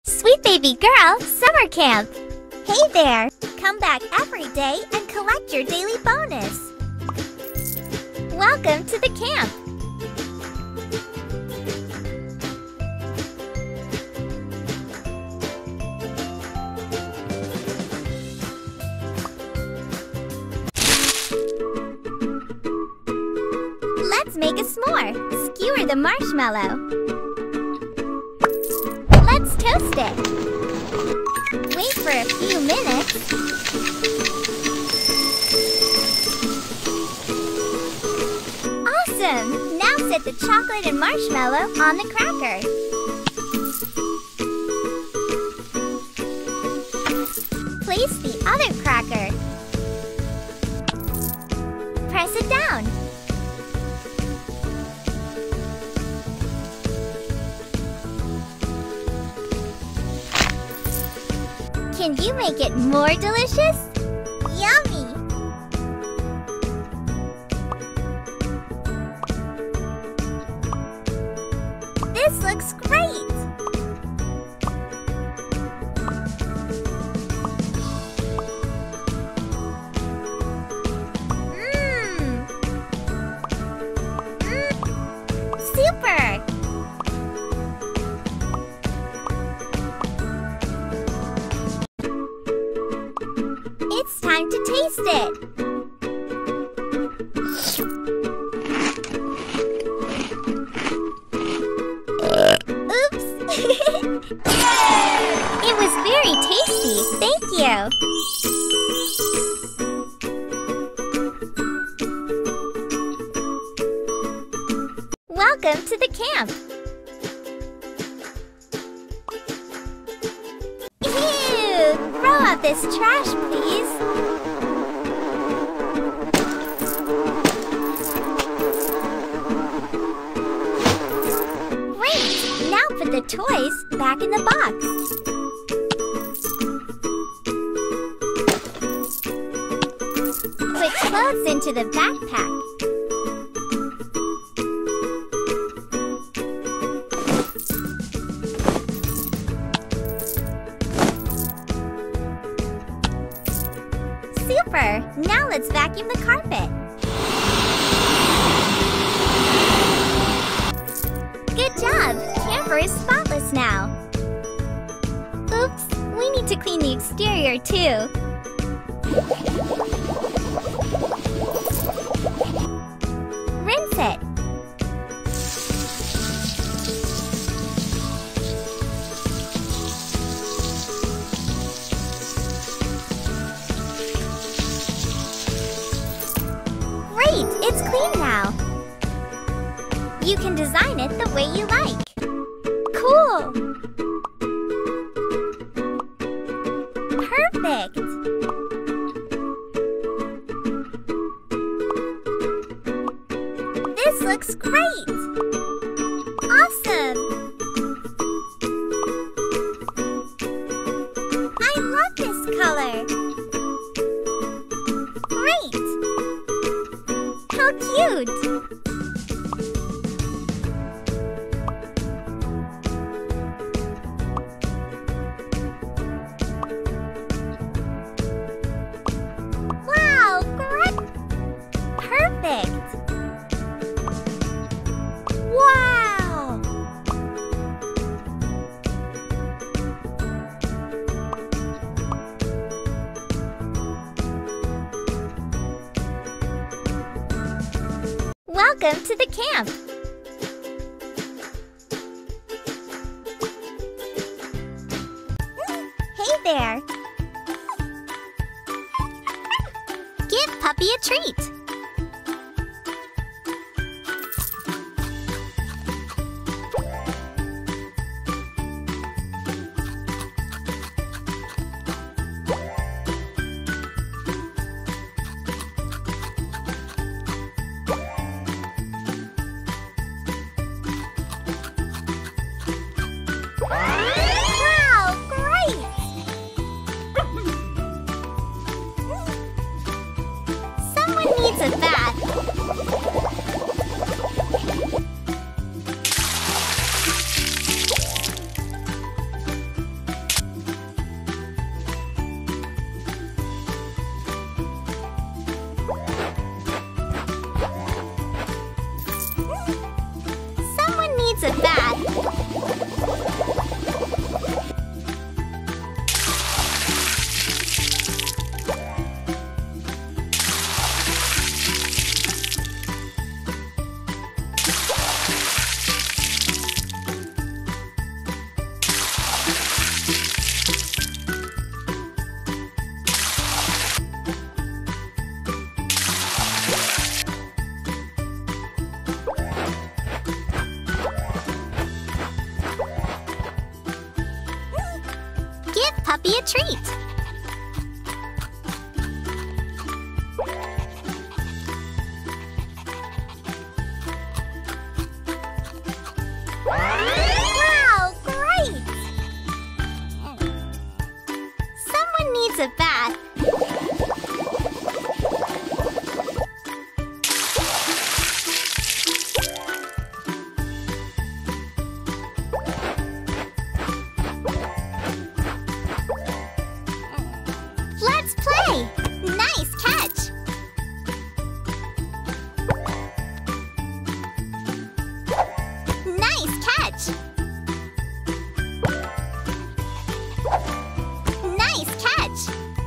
Sweet Baby Girl Summer Camp! Hey there! Come back every day and collect your daily bonus! Welcome to the camp! Let's make a s'more! Skewer the marshmallow! Let's toast it! Wait for a few minutes. Awesome! Now set the chocolate and marshmallow on the cracker. Place the other cracker. Press it down. Can you make it more delicious? Yummy! This looks great! Super! It's time to taste it! Oops! It was very tasty, thank you! Welcome to the camp! Ew! Throw out this trash, please! Great! Now put the toys back in the box. Put clothes into the backpack. Super! Now let's vacuum the carpet. Good job! Camper is spotless now. Oops! We need to clean the exterior too. Rinse it. Great! It's clean now! You can design it the way you like. Cool! Perfect! This looks great! Awesome! I love this color! Great! How cute! Wow, great! Perfect! Wow! Welcome to the camp! Hey there! Give Puppy a treat! Wow, great! Someone needs needs a bath. Give Puppy a treat. Wow, great! Someone needs a bath. Let's play! Nice catch! Nice catch! Nice catch!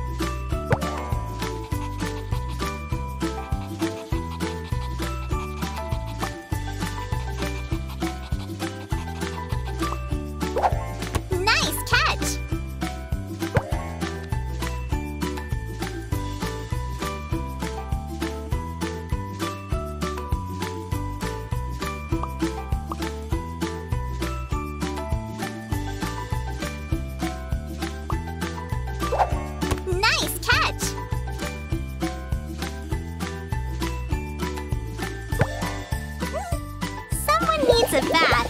Nice catch! Nice catch! Someone needs a bath.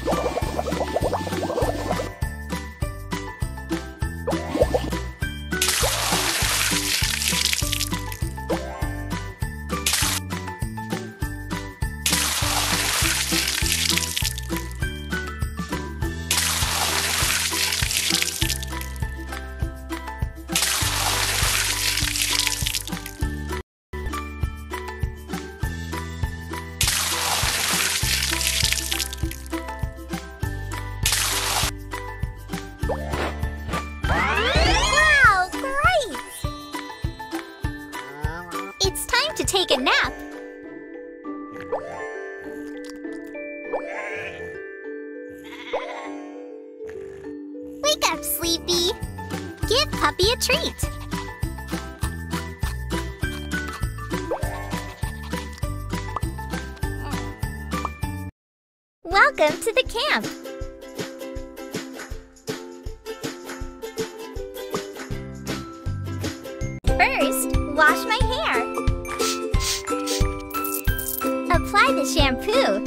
Wow, great! It's time to take a nap. Wake up, Sleepy. Give Puppy a treat. Welcome to the camp. First, wash my hair. Apply the shampoo.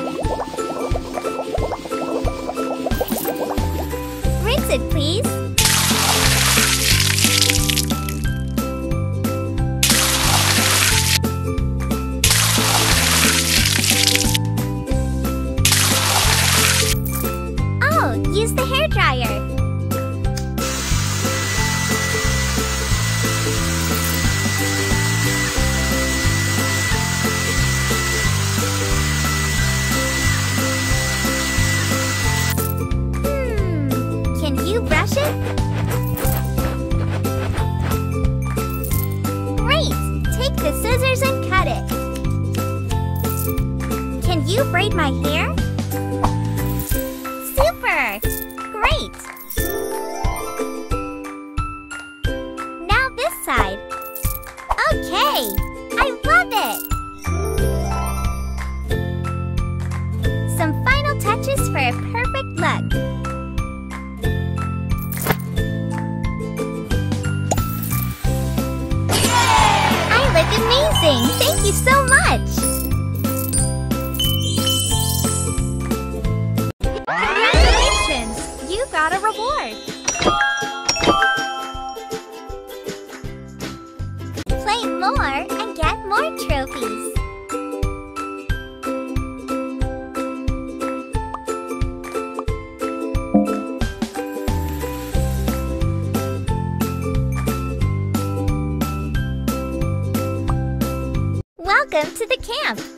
Rinse it, please. Oh, use the hairdryer. Can you brush it? Great! Take the scissors and cut it. Can you braid my hair? Super! Great! Now this side. Okay! I love it! Some final touches for a perfect look. Amazing! Thank you so much! Congratulations! You got a reward! Play more and get more trophies! Welcome to the camp!